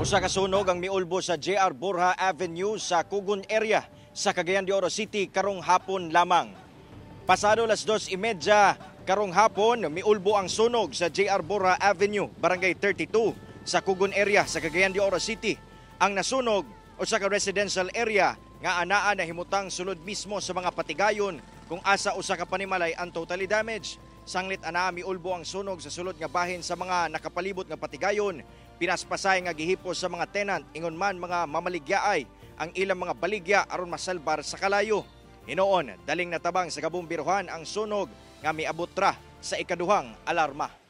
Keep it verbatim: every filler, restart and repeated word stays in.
Usa ka sunog ang miulbo sa J R Borja Avenue sa Cugon area sa Cagayan de Oro City karong hapon lamang. Pasado las dos y media karong hapon, miulbo ang sunog sa J R Borja Avenue, Barangay thirty-two sa Cugon area sa Cagayan de Oro City. Ang nasunog usa ka residential area nga anaa na himutang sulod mismo sa mga patigayon kung asa usa ka panimalay ang totally damage. Sanglit anaa miulbo ang sunog sa sulod nga bahin sa mga nakapalibot nga patigayon. Pinaspasay nga gihipos sa mga tenant ingon man mga mamaligyaay ang ilang mga baligya aron masalbar sa kalayo. Hinoon, daling natabang sa kabumbiruhan ang sunog nga miabot ra sa ikaduhang alarma.